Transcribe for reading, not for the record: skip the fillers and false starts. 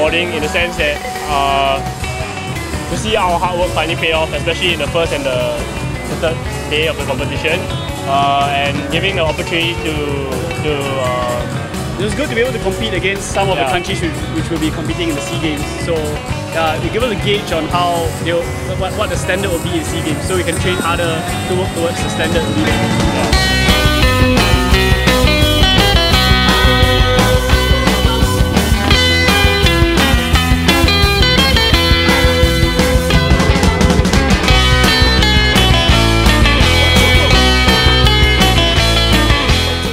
rewarding in the sense that to see our hard work finally pay off, especially in the first and the third day of the competition, and giving the opportunity to it was good to be able to compete against some of the countries which will be competing in the SEA Games. So we give us a gauge on how what the standard will be in SEA Games, so we can train harder to work towards the standard.